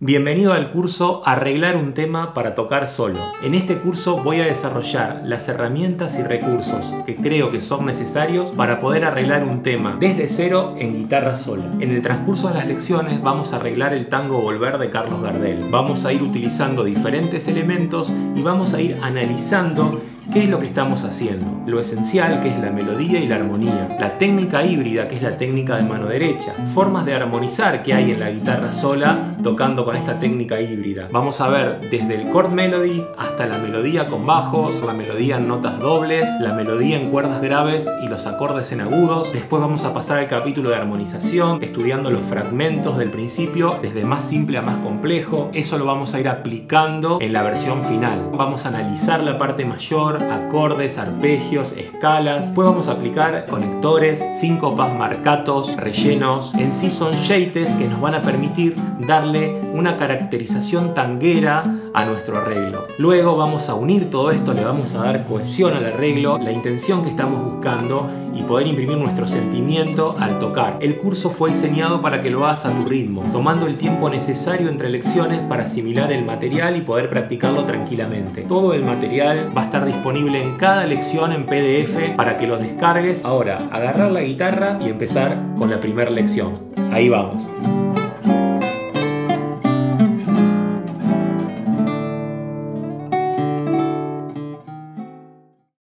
Bienvenido al curso Arreglar un tema para tocar solo. En este curso voy a desarrollar las herramientas y recursos que creo que son necesarios para poder arreglar un tema desde cero en guitarra sola. En el transcurso de las lecciones vamos a arreglar el tango Volver de Carlos Gardel. Vamos a ir utilizando diferentes elementos y vamos a ir analizando qué es lo que estamos haciendo, lo esencial que es la melodía y la armonía, la técnica híbrida que es la técnica de mano derecha, formas de armonizar que hay en la guitarra sola tocando con esta técnica híbrida. Vamos a ver desde el chord melody hasta la melodía con bajos, la melodía en notas dobles, la melodía en cuerdas graves y los acordes en agudos. Después vamos a pasar al capítulo de armonización, estudiando los fragmentos del principio desde más simple a más complejo. Eso lo vamos a ir aplicando en la versión final. Vamos a analizar la parte mayor, acordes, arpegios, escalas. Después vamos a aplicar conectores, síncopas, marcatos, rellenos. En sí son shapes que nos van a permitir darle una caracterización tanguera a nuestro arreglo. Luego vamos a unir todo esto, le vamos a dar cohesión al arreglo, la intención que estamos buscando y poder imprimir nuestro sentimiento al tocar. El curso fue diseñado para que lo hagas a tu ritmo, tomando el tiempo necesario entre lecciones para asimilar el material y poder practicarlo tranquilamente. Todo el material va a estar disponible en cada lección en PDF para que lo descargues. Ahora, agarrar la guitarra y empezar con la primera lección. Ahí vamos.